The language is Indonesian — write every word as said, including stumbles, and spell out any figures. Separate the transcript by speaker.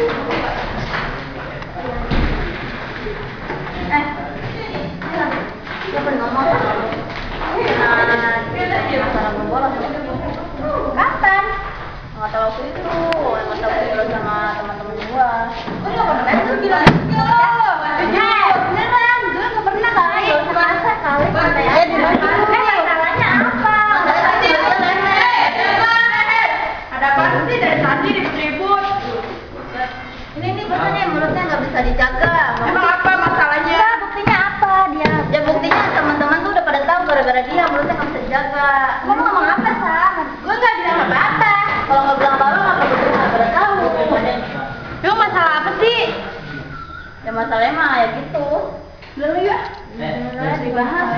Speaker 1: Eh, dia pernah ngomong sama lu. Nah, masalah bolos. Kapan? Nggak tahu waktu itu, nggak tahu waktu sama teman-teman gua. Oh nggak pernah itu bilang gitu. Eh, beneran, gue nggak pernah kali. Gak usah kasar kali. Santai aja di mana? Eh, masalahnya apa? Ada apa sih dari tadi ribut-ribut? Ini nih bosnya mulutnya nggak bisa dijaga. Emang apa masalahnya? Enggak, buktinya apa dia? Ya buktinya teman-teman tuh udah pada tahu gara-gara dia mulutnya nggak bisa dijaga. Kamu ngomong apa sah? Gue nggak bilang apa-apa. Kalau nggak bilang apa-apa nggak betul nggak pada tahu. Emang masalah apa sih? Ya masalahnya mah ya gitu. Dulu ya. Dibahas.